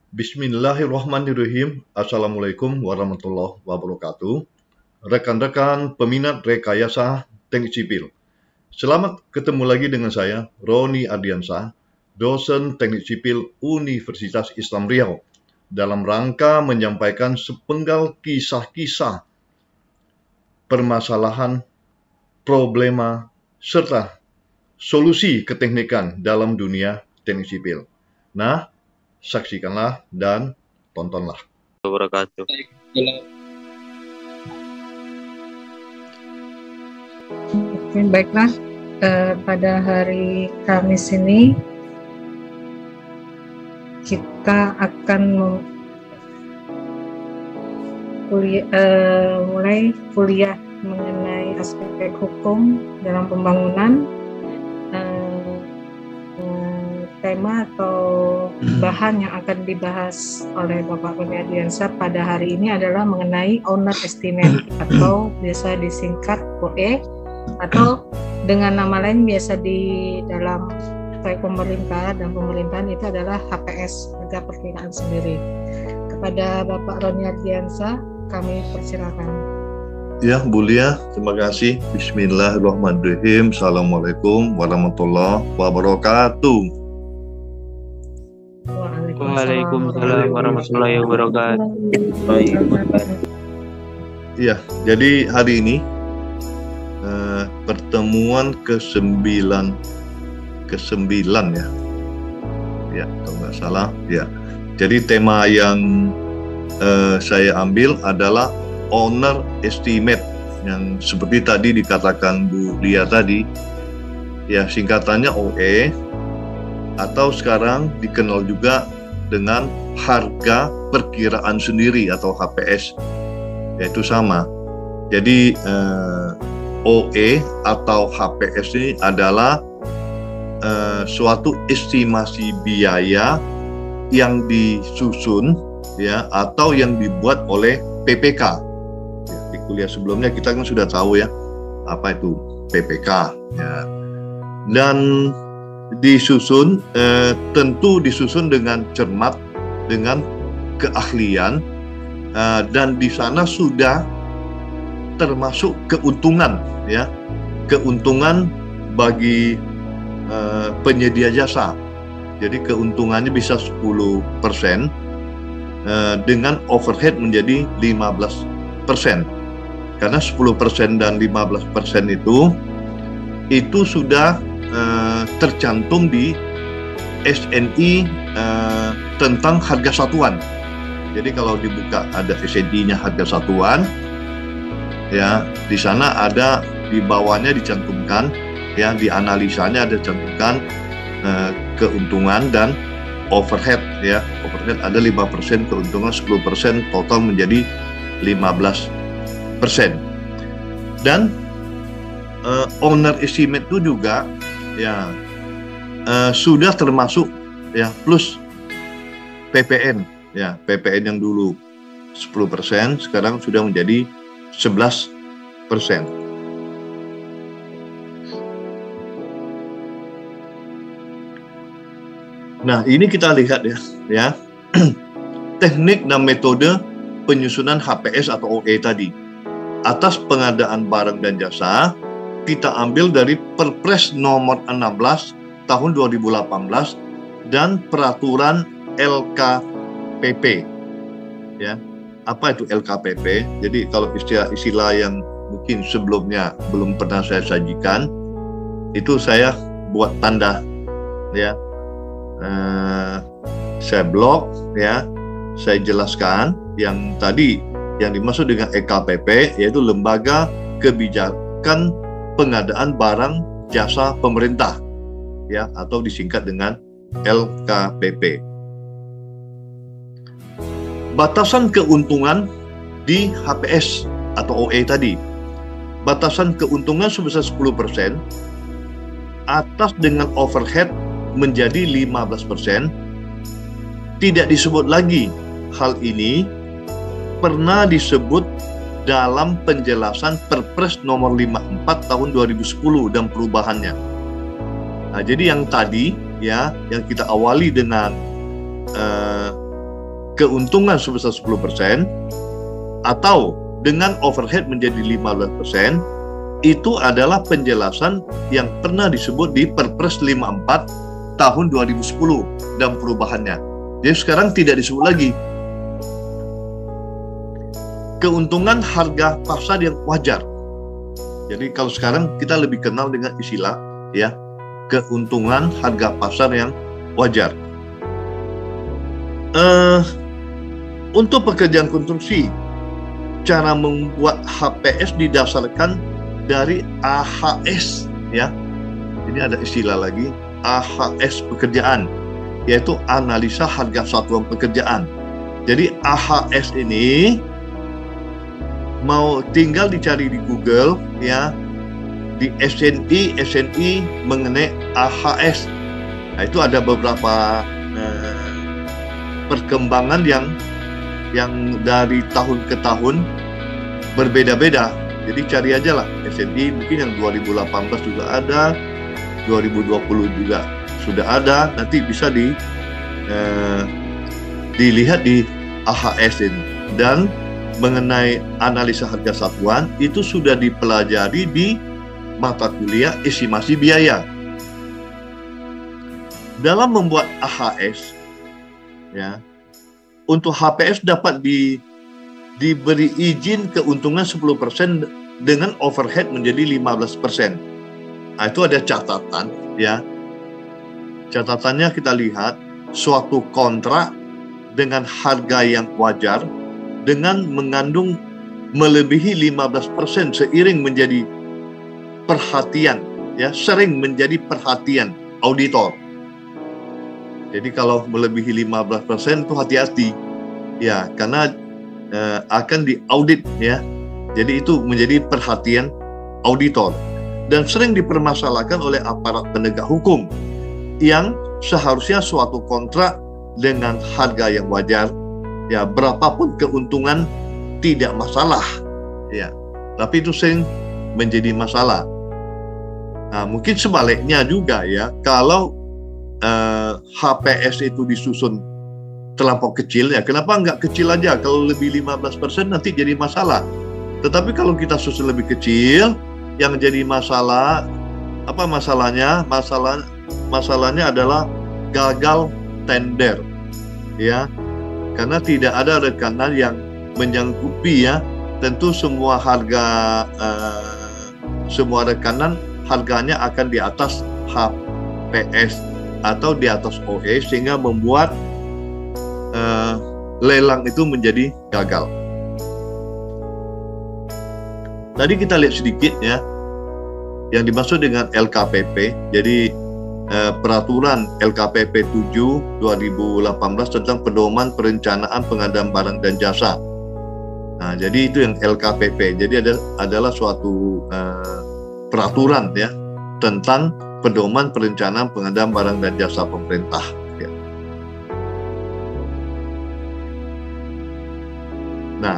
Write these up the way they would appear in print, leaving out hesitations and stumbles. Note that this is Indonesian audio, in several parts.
Bismillahirrahmanirrahim. Assalamualaikum warahmatullahi wabarakatuh. Rekan-rekan peminat rekayasa teknik sipil. Selamat ketemu lagi dengan saya, Roni Ardiansah, dosen teknik sipil Universitas Islam Riau, dalam rangka menyampaikan sepenggal kisah-kisah permasalahan, problema, serta solusi keteknikan dalam dunia teknik sipil. Nah, saksikanlah dan tontonlah. Wabarakatuh. Oke, baiklah. Pada hari Kamis ini kita akan mulai kuliah mengenai aspek hukum dalam pembangunan. Tema atau bahan yang akan dibahas oleh Bapak Roni Ardiansah pada hari ini adalah mengenai owner estimate atau biasa disingkat OE, atau dengan nama lain biasa di dalam proyek pemerintah dan pemerintahan itu adalah HPS, harga perkiraan sendiri. Kepada Bapak Roni Ardiansah kami persilakan. Ya, Bu Lia, terima kasih. Bismillahirrahmanirrahim. Assalamualaikum warahmatullahi wabarakatuh. Waalaikumsalam warahmatullahi wabarakatuh. Ya, jadi hari ini pertemuan ke-9 ya. Ya, kalau nggak salah. Ya. Jadi tema yang saya ambil adalah owner estimate, yang seperti tadi dikatakan Bu Lia tadi. Ya, singkatannya OE, atau sekarang dikenal juga dengan harga perkiraan sendiri atau HPS, yaitu sama. Jadi OE atau HPS ini adalah suatu estimasi biaya yang disusun ya atau yang dibuat oleh PPK. Ya, di kuliah sebelumnya kita kan sudah tahu ya apa itu PPK ya. Dan disusun tentu disusun dengan cermat, dengan keahlian, dan di sana sudah termasuk keuntungan ya, keuntungan bagi penyedia jasa. Jadi keuntungannya bisa 10%, dengan overhead menjadi 15%. Karena 10% dan 15% itu sudah tercantum di SNI tentang harga satuan. Jadi kalau dibuka ada SNI-nya harga satuan, ya di sana ada di bawahnya dicantumkan, ya di analisanya ada cantumkan keuntungan dan overhead ya. Overhead ada 5%, keuntungan 10%, total menjadi 15%. Dan owner estimate itu juga ya sudah termasuk ya plus PPN ya, PPN yang dulu 10% sekarang sudah menjadi 11%. Nah, ini kita lihat ya teknik dan metode penyusunan HPS atau OE tadi. Atas pengadaan barang dan jasa, kita ambil dari Perpres nomor 16 tahun 2018 dan peraturan LKPP. Ya, apa itu LKPP? Jadi kalau istilah yang mungkin sebelumnya belum pernah saya sajikan, itu saya buat tanda ya. Saya blok ya, saya jelaskan yang tadi yang dimaksud dengan LKPP yaitu Lembaga Kebijakan Pengadaan Barang Jasa Pemerintah ya, atau disingkat dengan LKPP. Batasan keuntungan di HPS atau OE tadi. Batasan keuntungan sebesar 10%, atas dengan overhead menjadi 15%. Tidak disebut lagi. Hal ini pernah disebut dalam penjelasan Perpres nomor 54 tahun 2010 dan perubahannya. Nah, jadi yang tadi ya, yang kita awali dengan keuntungan sebesar 10% atau dengan overhead menjadi 15%, itu adalah penjelasan yang pernah disebut di Perpres 54 tahun 2010 dan perubahannya. Jadi sekarang tidak disebut lagi. Keuntungan harga pasar yang wajar. Jadi kalau sekarang kita lebih kenal dengan istilah ya, keuntungan harga pasar yang wajar. Untuk pekerjaan konstruksi, cara membuat HPS didasarkan dari AHS ya. Ini ada istilah lagi, AHS pekerjaan, yaitu analisa harga satuan pekerjaan. Jadi AHS ini mau tinggal dicari di Google ya, di SNI mengenai AHS. Nah, itu ada beberapa perkembangan yang dari tahun ke tahun berbeda-beda. Jadi cari aja lah SNI, mungkin yang 2018 juga ada, 2020 juga sudah ada. Nanti bisa dilihat di AHS ini. Dan mengenai analisa harga satuan itu sudah dipelajari di mata kuliah estimasi biaya. Dalam membuat AHS ya, untuk HPS dapat diberi izin keuntungan 10% dengan overhead menjadi 15%. Nah, itu ada catatan ya. Catatannya kita lihat, suatu kontrak dengan harga yang wajar dengan mengandung melebihi 15% seiring menjadi perhatian ya, sering menjadi perhatian auditor. Jadi kalau melebihi 15% itu hati-hati ya, karena akan diaudit ya. Jadi itu menjadi perhatian auditor dan sering dipermasalahkan oleh aparat penegak hukum yang seharusnya suatu kontrak dengan harga yang wajar ya, berapapun keuntungan tidak masalah ya, tapi itu sering menjadi masalah. Nah, mungkin sebaliknya juga ya, kalau HPS itu disusun terlampau kecil ya, kenapa nggak kecil aja? Kalau lebih 15% nanti jadi masalah. Tetapi kalau kita susun lebih kecil, yang jadi masalah apa masalahnya? Masalahnya adalah gagal tender ya. Karena tidak ada rekanan yang menyangkupi ya, tentu semua rekanan harganya akan di atas HPS atau di atas OE, sehingga membuat lelang itu menjadi gagal. Tadi kita lihat sedikit ya, yang dimaksud dengan LKPP. Jadi peraturan LKPP 7 2018 tentang pedoman perencanaan pengadaan barang dan jasa. Nah, jadi itu yang LKPP. Jadi adalah suatu peraturan ya tentang pedoman perencanaan pengadaan barang dan jasa pemerintah. Ya. Nah,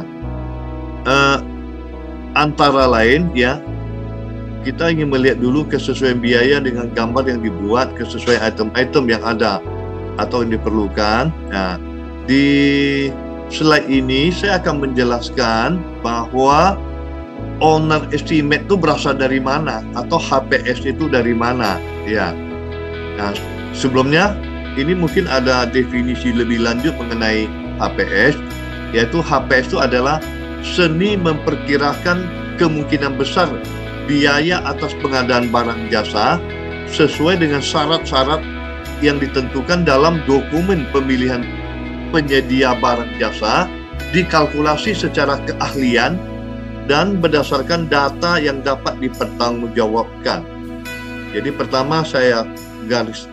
antara lain ya, kita ingin melihat dulu kesesuaian biaya dengan gambar yang dibuat, kesesuaian item-item yang ada atau yang diperlukan. Nah, di slide ini saya akan menjelaskan bahwa owner estimate itu berasal dari mana atau HPS itu dari mana ya. Nah, sebelumnya ini mungkin ada definisi lebih lanjut mengenai HPS, yaitu HPS itu adalah seni memperkirakan kemungkinan besar biaya atas pengadaan barang jasa sesuai dengan syarat-syarat yang ditentukan dalam dokumen pemilihan penyedia barang jasa, dikalkulasi secara keahlian dan berdasarkan data yang dapat dipertanggungjawabkan. Jadi pertama saya garis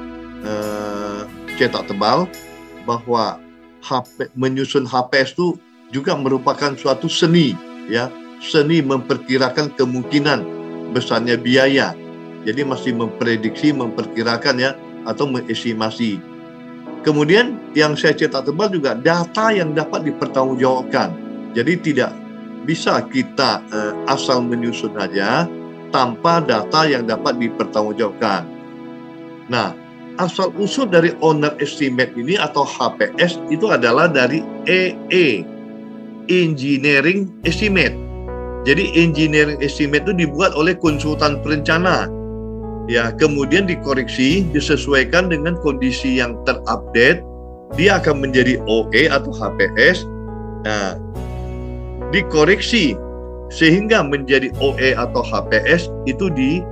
cetak tebal bahwa menyusun HPS itu juga merupakan suatu seni ya, seni memperkirakan kemungkinan besarnya biaya. Jadi masih memprediksi, memperkirakan ya, atau mengestimasi. Kemudian yang saya cetak tebal juga data yang dapat dipertanggungjawabkan. Jadi tidak bisa kita asal menyusun saja tanpa data yang dapat dipertanggungjawabkan. Nah, asal-usul dari owner estimate ini atau HPS itu adalah dari EE, Engineering Estimate. Jadi engineering estimate itu dibuat oleh konsultan perencana. Ya, kemudian dikoreksi, disesuaikan dengan kondisi yang terupdate, dia akan menjadi OE atau HPS. Nah, dikoreksi sehingga menjadi OE atau HPS itu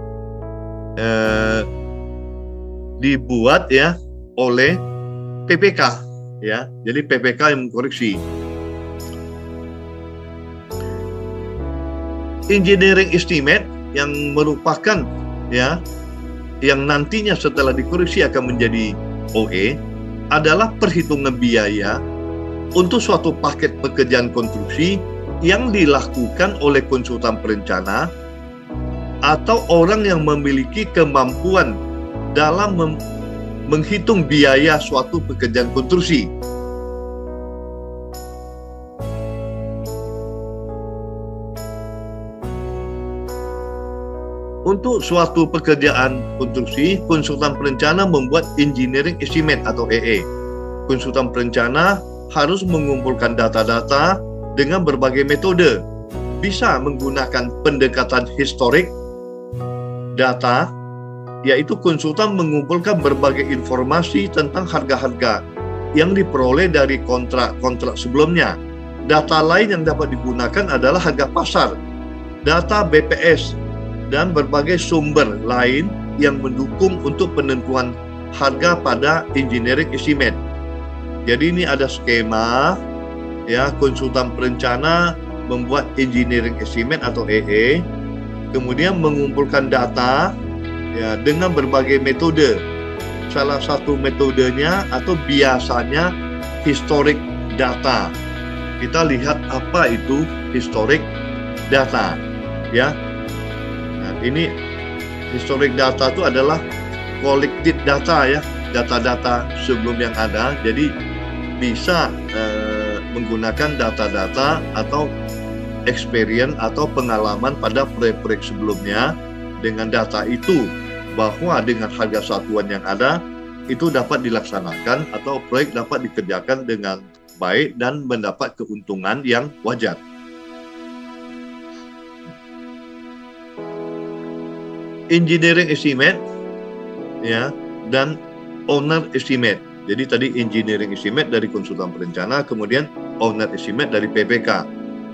dibuat ya oleh PPK ya. Jadi PPK yang mengkoreksi. Engineering estimate yang merupakan ya yang nantinya setelah dikoreksi akan menjadi OE adalah perhitungan biaya untuk suatu paket pekerjaan konstruksi yang dilakukan oleh konsultan perencana atau orang yang memiliki kemampuan dalam menghitung biaya suatu pekerjaan konstruksi. Untuk suatu pekerjaan konstruksi, konsultan perencana membuat engineering estimate atau EE. Konsultan perencana harus mengumpulkan data-data dengan berbagai metode. Bisa menggunakan pendekatan historik data, yaitu konsultan mengumpulkan berbagai informasi tentang harga-harga yang diperoleh dari kontrak-kontrak sebelumnya. Data lain yang dapat digunakan adalah harga pasar, data BPS, dan berbagai sumber lain yang mendukung untuk penentuan harga pada engineering estimate. Jadi ini ada skema ya, konsultan perencana membuat engineering estimate atau EE, kemudian mengumpulkan data ya dengan berbagai metode. Salah satu metodenya atau biasanya historic data. Kita lihat apa itu historic data ya. Nah, ini historic data itu adalah collected data ya, data-data sebelum yang ada. Jadi bisa menggunakan data-data atau experience atau pengalaman pada proyek-proyek sebelumnya. Dengan data itu, bahwa dengan harga satuan yang ada itu dapat dilaksanakan atau proyek dapat dikerjakan dengan baik dan mendapat keuntungan yang wajar. Engineering estimate ya dan owner estimate. Jadi tadi engineering estimate dari konsultan perencana, kemudian owner estimate dari PPK.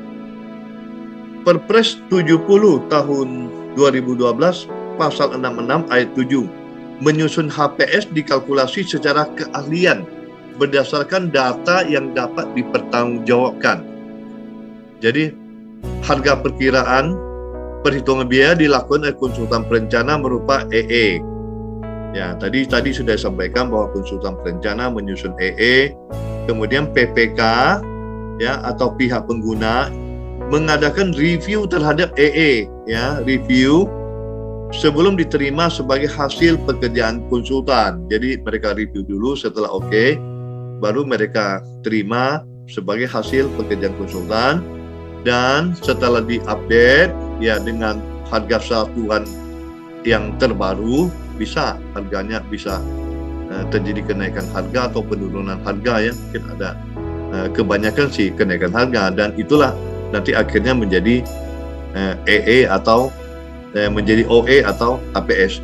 Perpres 70 tahun 2012 pasal 66 ayat 7 menyusun HPS dikalkulasi secara keahlian berdasarkan data yang dapat dipertanggungjawabkan. Jadi harga perkiraan perhitungan biaya dilakukan oleh konsultan perencana berupa EE. Ya, tadi sudah disampaikan bahwa konsultan perencana menyusun EE, kemudian PPK ya atau pihak pengguna mengadakan review terhadap EE ya, review sebelum diterima sebagai hasil pekerjaan konsultan. Jadi mereka review dulu, setelah oke, baru mereka terima sebagai hasil pekerjaan konsultan, dan setelah diupdate ya dengan harga satuan yang terbaru, bisa harganya bisa terjadi kenaikan harga atau penurunan harga ya. Mungkin ada kebanyakan sih kenaikan harga, dan itulah nanti akhirnya menjadi EE atau menjadi OE atau HPS.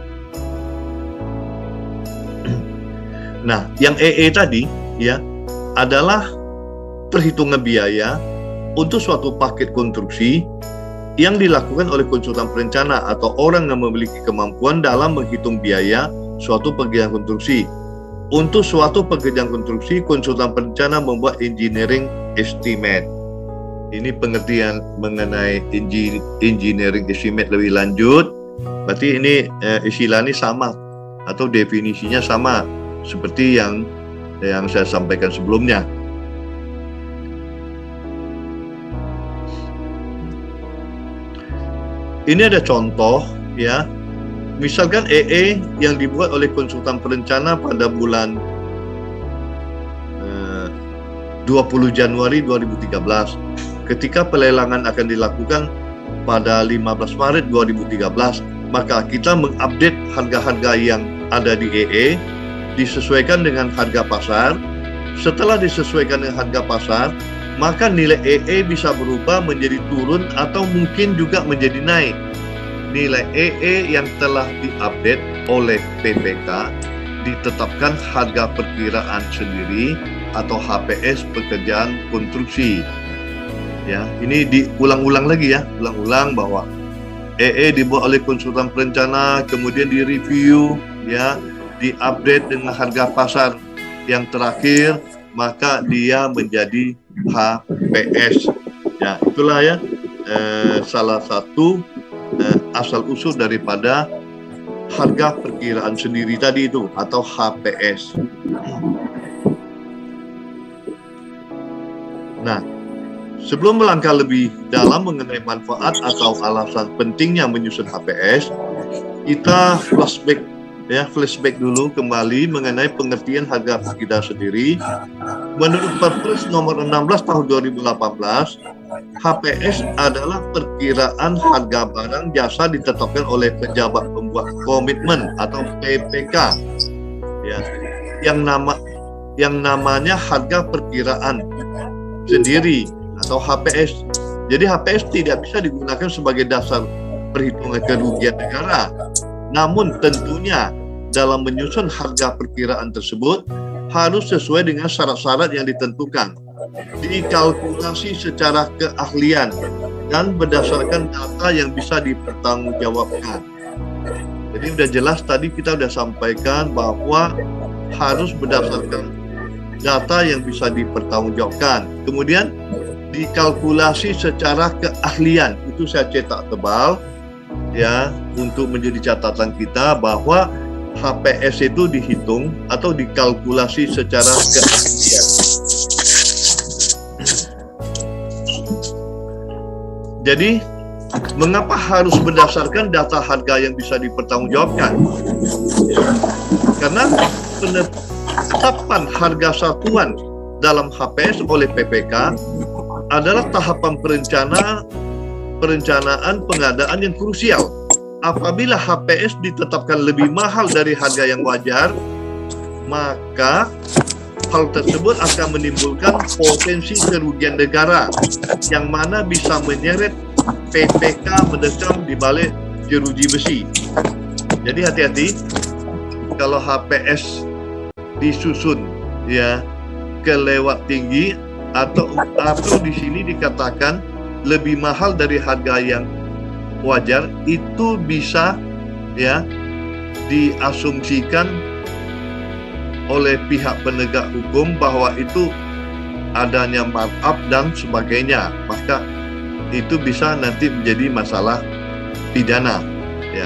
Nah, yang EE tadi ya adalah perhitungan biaya untuk suatu paket konstruksi yang dilakukan oleh konsultan perencana atau orang yang memiliki kemampuan dalam menghitung biaya suatu pekerjaan konstruksi. Untuk suatu pekerjaan konstruksi, konsultan perencana membuat engineering estimate. Ini pengertian mengenai engineering estimate lebih lanjut. Berarti ini istilah ini sama atau definisinya sama seperti yang saya sampaikan sebelumnya. Ini ada contoh ya. Misalkan EE yang dibuat oleh konsultan perencana pada bulan 20 Januari 2013. Ketika pelelangan akan dilakukan pada 15 Maret 2013, maka kita mengupdate harga-harga yang ada di EE, disesuaikan dengan harga pasar. Setelah disesuaikan dengan harga pasar, maka nilai EE bisa berubah menjadi turun atau mungkin juga menjadi naik. Nilai EE yang telah diupdate oleh PPK ditetapkan harga perkiraan sendiri atau HPS pekerjaan konstruksi. Ya, ini diulang-ulang lagi ya, ulang-ulang bahwa EE dibuat oleh konsultan perencana, kemudian direview, ya, diupdate dengan harga pasar yang terakhir, maka dia menjadi HPS. Ya, itulah ya salah satu asal usul daripada harga perkiraan sendiri tadi itu atau HPS. Nah, sebelum melangkah lebih dalam mengenai manfaat atau alasan pentingnya menyusun HPS, kita flashback dulu kembali mengenai pengertian harga perkiraan sendiri. Menurut Perpres nomor 16 tahun 2018, HPS adalah perkiraan harga barang jasa ditetapkan oleh pejabat pembuat komitmen atau PPK. Ya, yang namanya harga perkiraan sendiri atau HPS. Jadi HPS tidak bisa digunakan sebagai dasar perhitungan kerugian negara. Namun tentunya dalam menyusun harga perkiraan tersebut harus sesuai dengan syarat-syarat yang ditentukan, dikalkulasi secara keahlian dan berdasarkan data yang bisa dipertanggungjawabkan. Jadi sudah jelas tadi kita sudah sampaikan bahwa harus berdasarkan data yang bisa dipertanggungjawabkan. Kemudian dikalkulasi secara keahlian, itu saya cetak tebal ya untuk menjadi catatan kita bahwa HPS itu dihitung atau dikalkulasi secara keahlian. Jadi, mengapa harus berdasarkan data harga yang bisa dipertanggungjawabkan? Karena penetapan harga satuan dalam HPS oleh PPK adalah tahapan perencanaan pengadaan yang krusial. Apabila HPS ditetapkan lebih mahal dari harga yang wajar, maka hal tersebut akan menimbulkan potensi kerugian negara yang mana bisa menyeret PPK mendekam di balik jeruji besi. Jadi hati-hati kalau HPS disusun ya kelewat tinggi atau di sini dikatakan lebih mahal dari harga yang wajar, itu bisa ya diasumsikan oleh pihak penegak hukum bahwa itu adanya markup dan sebagainya, maka itu bisa nanti menjadi masalah pidana ya.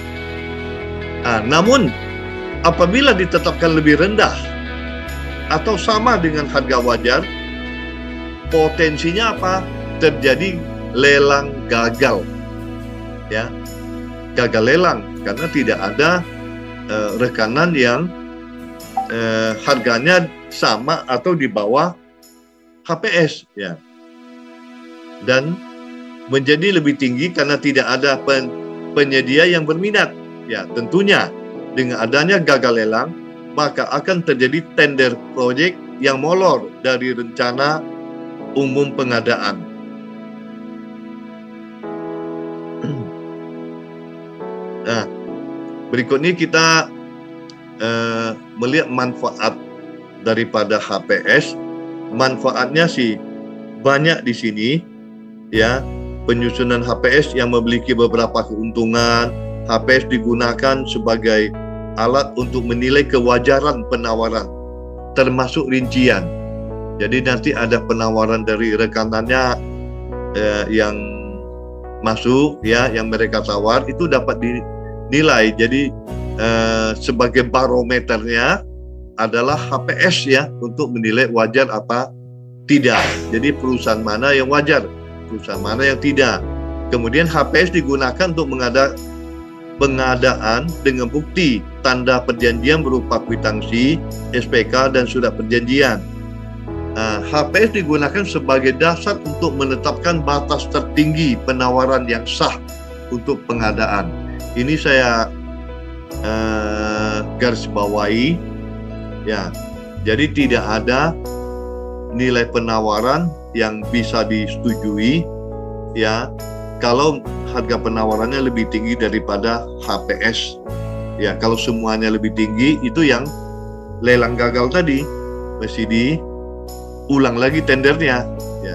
Namun apabila ditetapkan lebih rendah atau sama dengan harga wajar, potensinya apa? Terjadi lelang gagal. Ya, gagal lelang karena tidak ada rekanan yang harganya sama atau di bawah HPS ya, dan menjadi lebih tinggi karena tidak ada penyedia yang berminat ya. Tentunya dengan adanya gagal lelang maka akan terjadi tender proyek yang molor dari rencana umum pengadaan. Nah, berikut ini kita melihat manfaat daripada HPS. Manfaatnya sih banyak di sini ya. Penyusunan HPS yang memiliki beberapa keuntungan. HPS digunakan sebagai alat untuk menilai kewajaran penawaran, termasuk rincian. Jadi nanti ada penawaran dari rekanannya yang masuk ya, yang mereka tawar itu dapat dinilai. Jadi sebagai barometernya adalah HPS ya, untuk menilai wajar apa tidak. Jadi perusahaan mana yang wajar, perusahaan mana yang tidak. Kemudian HPS digunakan untuk pengadaan dengan bukti tanda perjanjian berupa kwitansi, SPK dan surat perjanjian. HPS digunakan sebagai dasar untuk menetapkan batas tertinggi penawaran yang sah untuk pengadaan. Ini saya garis bawahi, ya. Jadi tidak ada nilai penawaran yang bisa disetujui, ya, kalau harga penawarannya lebih tinggi daripada HPS. Ya, kalau semuanya lebih tinggi, itu yang lelang gagal tadi, mesti diulang lagi tendernya. Ya.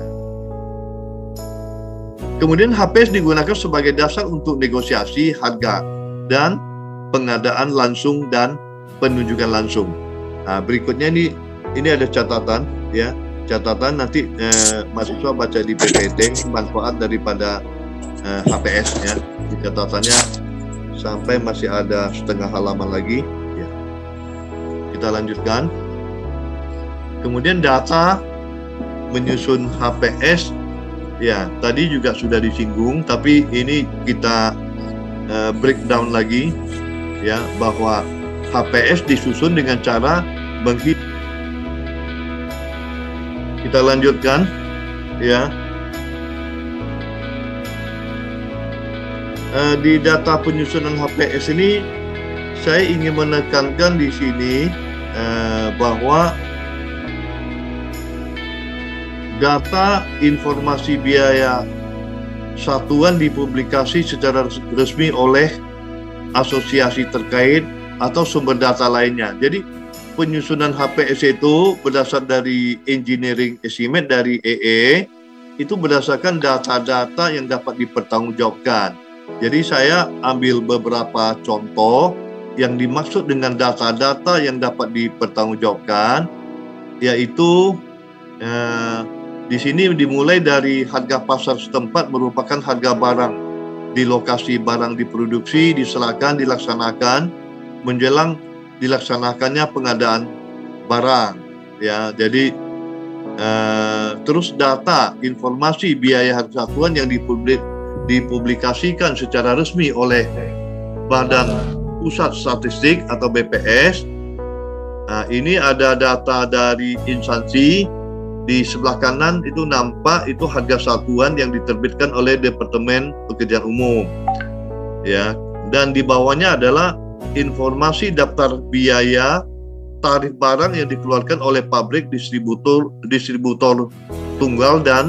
Kemudian HPS digunakan sebagai dasar untuk negosiasi harga dan pengadaan langsung dan penunjukan langsung. Nah, berikutnya ini ada catatan, ya, catatan nanti mahasiswa baca di PPT manfaat daripada HPS, ya. Di catatannya sampai masih ada setengah halaman lagi, ya. Kita lanjutkan. Kemudian data menyusun HPS, ya, tadi juga sudah disinggung, tapi ini kita breakdown lagi, ya, bahwa HPS disusun dengan cara menghitung. Kita lanjutkan, ya. Di data penyusunan HPS ini saya ingin menekankan di sini bahwa data informasi biaya satuan dipublikasi secara resmi oleh asosiasi terkait atau sumber data lainnya. Jadi penyusunan HPS itu berdasar dari engineering estimate dari EE, itu berdasarkan data-data yang dapat dipertanggungjawabkan. Jadi saya ambil beberapa contoh yang dimaksud dengan data-data yang dapat dipertanggungjawabkan, yaitu di sini dimulai dari harga pasar setempat merupakan harga barang di lokasi barang diproduksi, diserahkan, dilaksanakan menjelang dilaksanakannya pengadaan barang, ya. Jadi terus data informasi biaya harga satuan yang dipublikasikan secara resmi oleh Badan Pusat Statistik atau BPS. Nah, ini ada data dari instansi. Di sebelah kanan itu nampak itu harga satuan yang diterbitkan oleh Departemen Pekerjaan Umum, ya. Dan di bawahnya adalah informasi daftar biaya tarif barang yang dikeluarkan oleh pabrik, distributor tunggal dan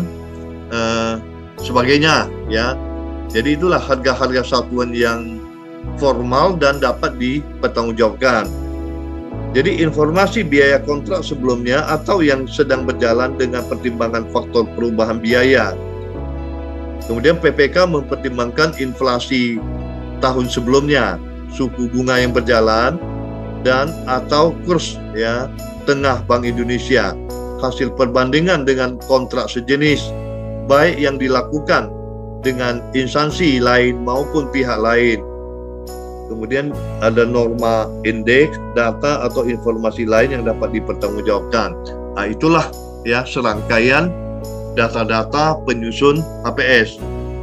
sebagainya, ya. Jadi itulah harga-harga satuan yang formal dan dapat dipertanggungjawabkan. Jadi informasi biaya kontrak sebelumnya atau yang sedang berjalan dengan pertimbangan faktor perubahan biaya. Kemudian PPK mempertimbangkan inflasi tahun sebelumnya, suku bunga yang berjalan, dan atau kurs, ya, tengah Bank Indonesia, hasil perbandingan dengan kontrak sejenis, baik yang dilakukan dengan instansi lain maupun pihak lain. Kemudian ada norma indeks, data atau informasi lain yang dapat dipertanggungjawabkan. Nah, itulah, ya, serangkaian data-data penyusun HPS.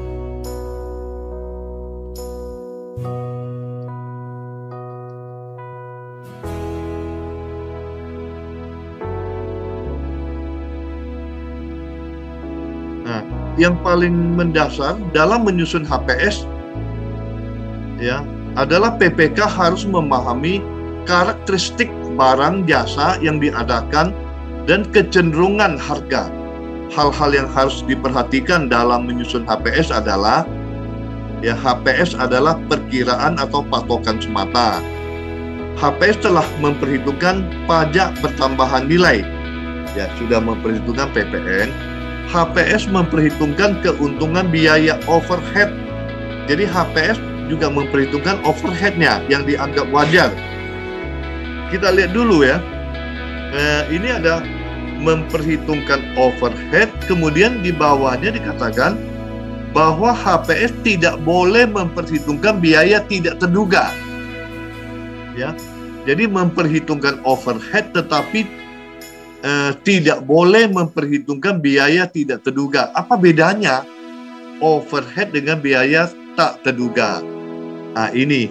Yang paling mendasar dalam menyusun HPS, ya, adalah PPK harus memahami karakteristik barang jasa yang diadakan dan kecenderungan harga. Hal-hal yang harus diperhatikan dalam menyusun HPS adalah, ya, HPS adalah perkiraan atau patokan semata. HPS telah memperhitungkan pajak pertambahan nilai, ya, sudah memperhitungkan PPN. HPS memperhitungkan keuntungan biaya overhead. Jadi HPS juga memperhitungkan overheadnya yang dianggap wajar. Kita lihat dulu, ya. Ini ada memperhitungkan overhead, kemudian di bawahnya dikatakan bahwa HPS tidak boleh memperhitungkan biaya tidak terduga. Ya. Jadi memperhitungkan overhead tetapi tidak boleh memperhitungkan biaya tidak terduga. Apa bedanya overhead dengan biaya tak terduga? Nah, ini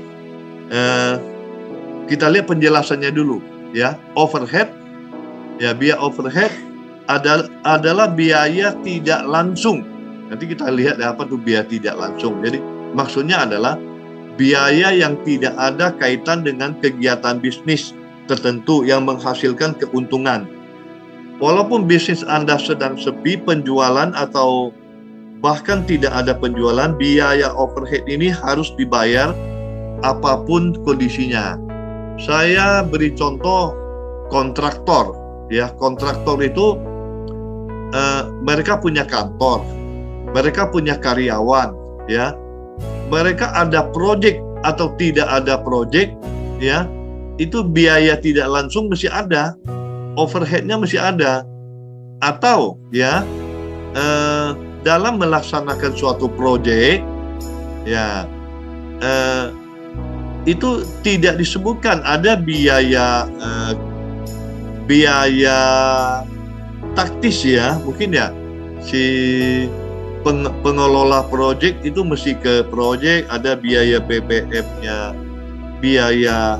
kita lihat penjelasannya dulu, ya. Overhead, ya, biaya overhead adalah biaya tidak langsung. Nanti kita lihat apa tuh biaya tidak langsung. Jadi maksudnya adalah biaya yang tidak ada kaitan dengan kegiatan bisnis tertentu yang menghasilkan keuntungan. Walaupun bisnis Anda sedang sepi penjualan atau bahkan tidak ada penjualan, biaya overhead ini harus dibayar apapun kondisinya. Saya beri contoh kontraktor, ya. Kontraktor itu mereka punya kantor, mereka punya karyawan, ya. Mereka ada proyek atau tidak ada proyek, ya, itu biaya tidak langsung mesti ada, overheadnya mesti ada. Atau ya dalam melaksanakan suatu proyek, ya, itu tidak disebutkan ada biaya biaya taktis, ya, mungkin ya si pengelola proyek itu mesti ke proyek, ada biaya BBM-nya, biaya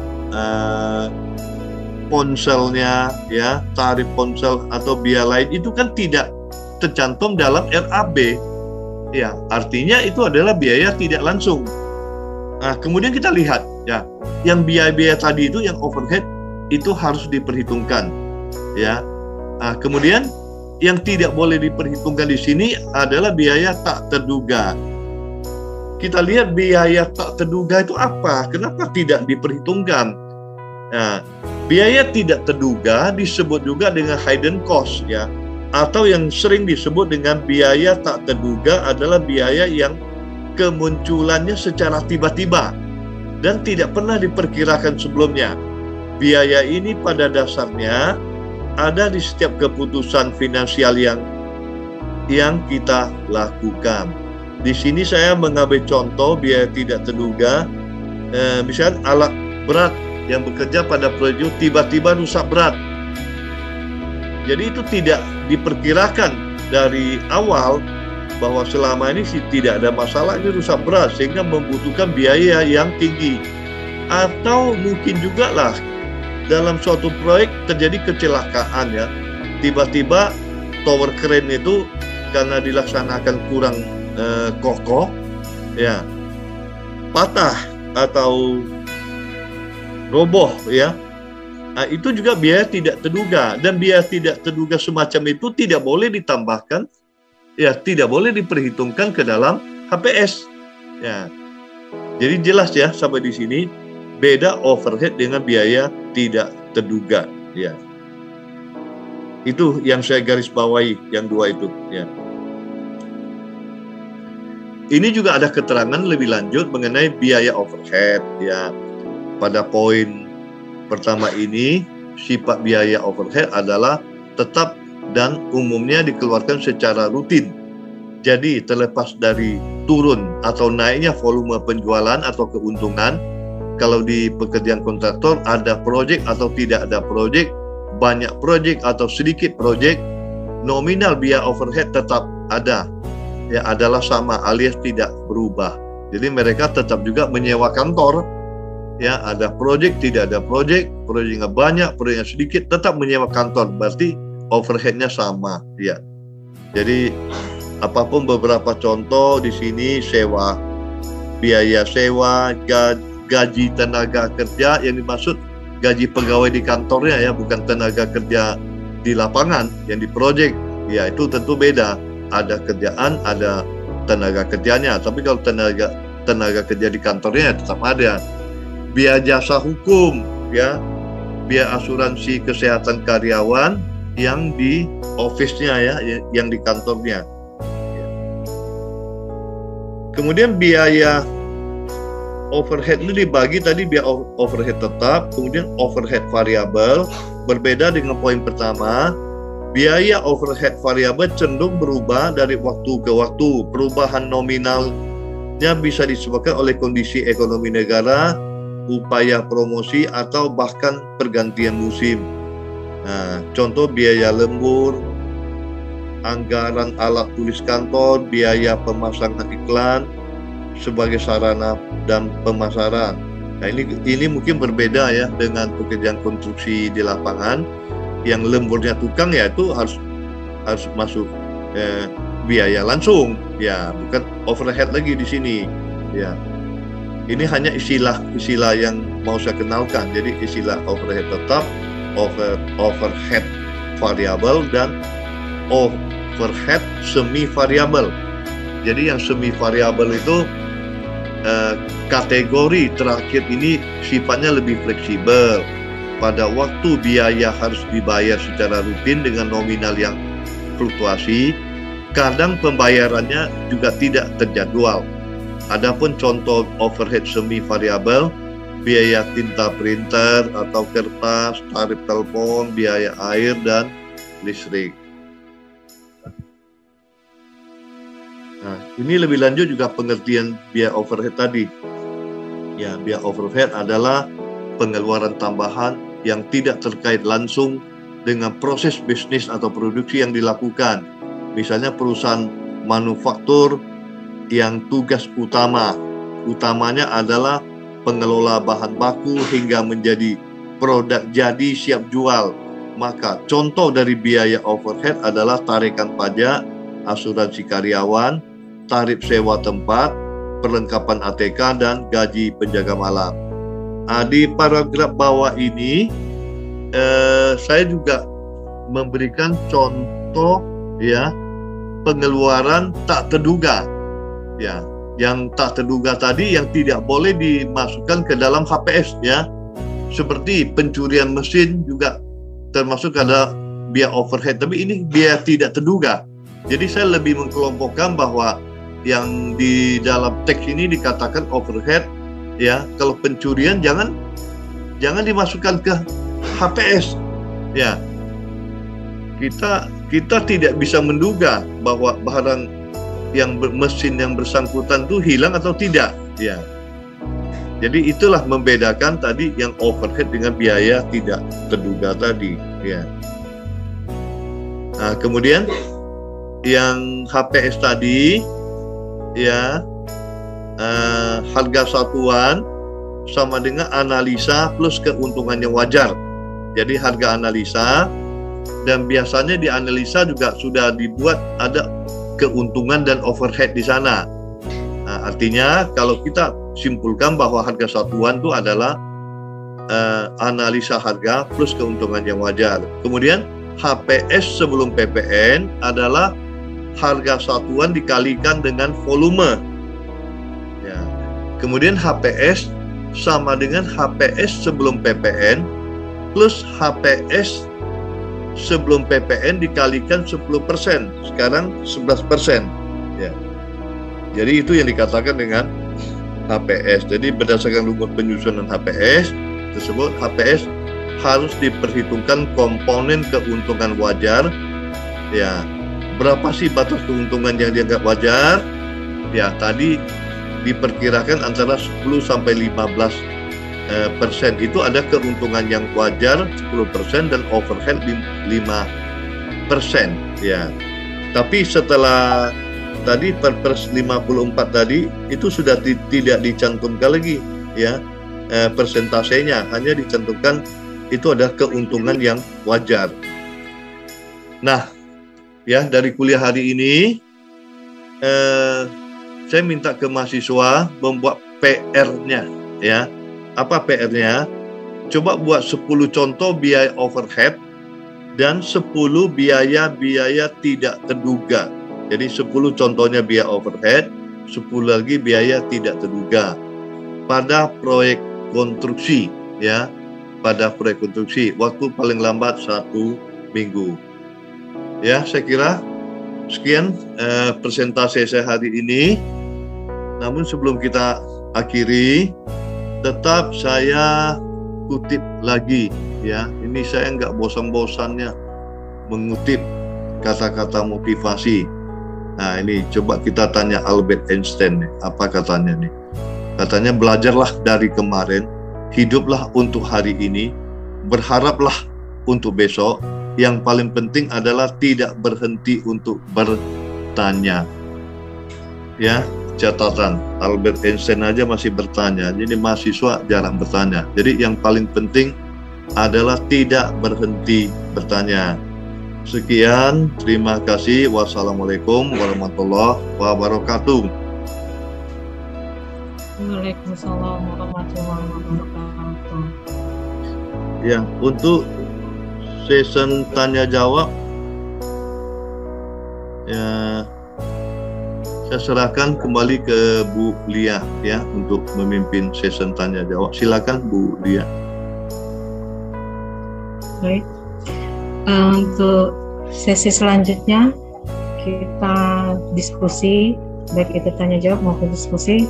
ponselnya, ya, tarif ponsel atau biaya lain itu kan tidak tercantum dalam RAB, ya, artinya itu adalah biaya tidak langsung. Nah, kemudian kita lihat, ya, yang biaya-biaya tadi itu yang overhead itu harus diperhitungkan, ya. Nah, kemudian yang tidak boleh diperhitungkan di sini adalah biaya tak terduga. Kita lihat biaya tak terduga itu apa? Kenapa tidak diperhitungkan? Nah, biaya tidak terduga disebut juga dengan hidden cost, ya, atau yang sering disebut dengan biaya tak terduga adalah biaya yang kemunculannya secara tiba-tiba dan tidak pernah diperkirakan sebelumnya. Biaya ini pada dasarnya ada di setiap keputusan finansial yang kita lakukan. Di sini saya mengambil contoh biaya tidak terduga, misalnya alat berat yang bekerja pada proyek tiba-tiba rusak berat. Jadi itu tidak diperkirakan dari awal bahwa selama ini tidak ada masalah, ini rusak berat sehingga membutuhkan biaya yang tinggi. Atau mungkin juga lah dalam suatu proyek terjadi kecelakaan, ya, tiba-tiba tower crane itu karena dilaksanakan kurang kokoh, ya, patah atau roboh, ya. Nah, itu juga biaya tidak terduga, dan biaya tidak terduga semacam itu tidak boleh ditambahkan, ya, tidak boleh diperhitungkan ke dalam HPS, ya. Jadi jelas, ya, sampai di sini beda overhead dengan biaya tidak terduga, ya. Itu yang saya garis bawahi, yang dua itu, ya. Ini juga ada keterangan lebih lanjut mengenai biaya overhead, ya. Pada poin pertama ini, sifat biaya overhead adalah tetap dan umumnya dikeluarkan secara rutin. Jadi terlepas dari turun atau naiknya volume penjualan atau keuntungan, kalau di pekerjaan kontraktor ada proyek atau tidak ada proyek, banyak proyek atau sedikit proyek, nominal biaya overhead tetap ada, ya, adalah sama alias tidak berubah. Jadi mereka tetap juga menyewa kantor, ya, ada proyek tidak ada proyek, proyeknya banyak, proyeknya sedikit, tetap menyewa kantor, berarti overheadnya sama, ya. Jadi apapun beberapa contoh di sini, sewa, biaya sewa, gaji tenaga kerja, yang dimaksud gaji pegawai di kantornya, ya, bukan tenaga kerja di lapangan yang di proyek, ya, itu tentu beda. Ada kerjaan, ada tenaga kerjanya, tapi kalau tenaga kerja di kantornya ya tetap ada. Biaya jasa hukum, ya, biaya asuransi kesehatan karyawan yang di office-nya, ya, yang di kantornya. Kemudian biaya overhead itu dibagi tadi, biaya overhead tetap, kemudian overhead variabel. Berbeda dengan poin pertama, biaya overhead variabel cenderung berubah dari waktu ke waktu. Perubahan nominalnya bisa disebabkan oleh kondisi ekonomi negara, upaya promosi, atau bahkan pergantian musim. Nah, contoh biaya lembur, anggaran alat tulis kantor, biaya pemasangan iklan sebagai sarana dan pemasaran. Nah, ini mungkin berbeda, ya, dengan pekerjaan konstruksi di lapangan yang lemburnya tukang, ya, itu harus masuk biaya langsung, ya, bukan overhead lagi di sini, ya. Ini hanya istilah yang mau saya kenalkan. Jadi istilah overhead tetap, overhead variabel, dan overhead semi variabel. Jadi yang semi variabel itu kategori terakhir ini sifatnya lebih fleksibel. Pada waktu biaya harus dibayar secara rutin dengan nominal yang fluktuasi, kadang pembayarannya juga tidak terjadwal. Adapun contoh overhead semi variabel, biaya tinta printer atau kertas, tarif telepon, biaya air dan listrik. Nah, ini lebih lanjut juga pengertian biaya overhead tadi. Ya, biaya overhead adalah pengeluaran tambahan yang tidak terkait langsung dengan proses bisnis atau produksi yang dilakukan. Misalnya perusahaan manufaktur yang tugas utamanya adalah pengelola bahan baku hingga menjadi produk jadi siap jual. Maka contoh dari biaya overhead adalah tarikan pajak, asuransi karyawan, tarif sewa tempat, perlengkapan ATK, dan gaji penjaga malam. Di paragraf bawah ini saya juga memberikan contoh ya pengeluaran tak terduga. Ya, yang tak terduga tadi yang tidak boleh dimasukkan ke dalam HPS ya. Seperti pencurian mesin juga termasuk ada biaya overhead, tapi ini biaya tidak terduga. Jadi saya lebih mengkelompokkan bahwa yang di dalam teks ini dikatakan overhead ya, kalau pencurian jangan dimasukkan ke HPS. Ya. Kita tidak bisa menduga bahwa barang mesin yang bersangkutan itu hilang atau tidak ya. Jadi itulah membedakan tadi yang overhead dengan biaya tidak terduga tadi ya. Nah, kemudian yang HPS tadi ya, harga satuan sama dengan analisa plus keuntungan yang wajar. Jadi harga analisa, dan biasanya di analisa juga sudah dibuat ada keuntungan dan overhead di sana. Nah, artinya kalau kita simpulkan bahwa harga satuan itu adalah analisa harga plus keuntungan yang wajar. Kemudian HPS sebelum PPN adalah harga satuan dikalikan dengan volume. Ya. Kemudian HPS sama dengan HPS sebelum PPN plus HPS sebelum PPN dikalikan 10%, sekarang 11%. Ya. Jadi itu yang dikatakan dengan HPS. Jadi berdasarkan rumus penyusunan HPS tersebut, HPS harus diperhitungkan komponen keuntungan wajar. Ya, berapa sih batas keuntungan yang dianggap wajar? Ya, tadi diperkirakan antara 10 sampai 15%. Itu ada keuntungan yang wajar 10% dan overhead 5% ya. Tapi setelah tadi Perpres 54 tadi itu sudah tidak dicantumkan lagi ya persentasenya, hanya dicantumkan itu ada keuntungan yang wajar. Nah ya, dari kuliah hari ini saya minta ke mahasiswa membuat PR-nya ya. Apa PR-nya? Coba buat 10 contoh biaya overhead dan 10 biaya-biaya tidak terduga. Jadi 10 contohnya biaya overhead, 10 lagi biaya tidak terduga pada proyek konstruksi ya. Pada proyek konstruksi, waktu paling lambat 1 minggu. Ya, saya kira sekian presentasi saya hari ini. Namun sebelum kita akhiri, tetap saya kutip lagi ya. Ini saya nggak bosan-bosannya mengutip kata-kata motivasi. Nah ini coba kita tanya Albert Einstein nih, apa katanya nih? Katanya belajarlah dari kemarin, hiduplah untuk hari ini, berharaplah untuk besok. Yang paling penting adalah tidak berhenti untuk bertanya. Ya. Catatan, Albert Einstein aja masih bertanya, jadi mahasiswa jarang bertanya. Jadi yang paling penting adalah tidak berhenti bertanya. Sekian, terima kasih. Wassalamualaikum warahmatullahi wabarakatuh. Waalaikumsalam warahmatullahi wabarakatuh. Ya, untuk session tanya jawab ya saya serahkan kembali ke Bu Lia ya untuk memimpin session tanya jawab. Silakan Bu Lia. Baik. Untuk sesi selanjutnya kita diskusi, baik itu tanya jawab maupun diskusi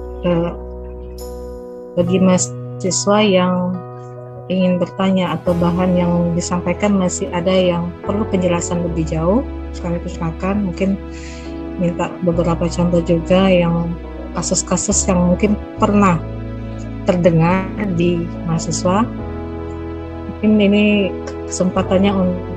bagi mahasiswa yang ingin bertanya atau bahan yang disampaikan masih ada yang perlu penjelasan lebih jauh, sekaligus akan mungkin minta beberapa contoh juga yang kasus-kasus yang mungkin pernah terdengar di mahasiswa. Mungkin ini kesempatannya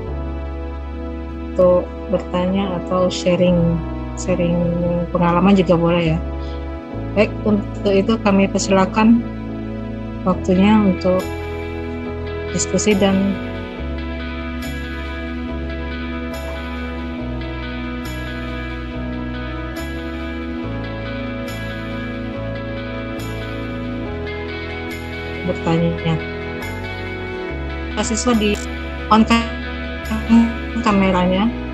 untuk bertanya atau sharing pengalaman juga boleh ya. Baik, untuk itu kami persilakan waktunya untuk diskusi dan bertanya. Mahasiswa di on kameranya.